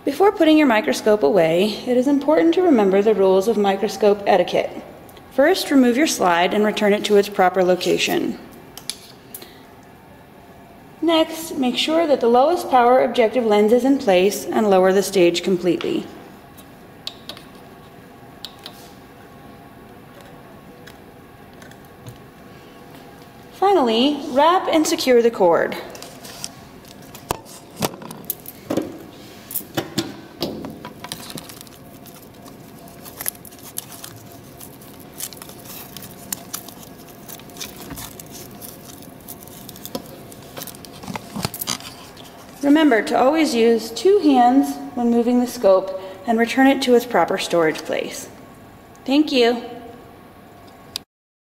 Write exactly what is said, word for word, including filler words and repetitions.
Before putting your microscope away, it is important to remember the rules of microscope etiquette. First, remove your slide and return it to its proper location. Next, make sure that the lowest power objective lens is in place and lower the stage completely. Finally, wrap and secure the cord. Remember to always use two hands when moving the scope and return it to its proper storage place. Thank you.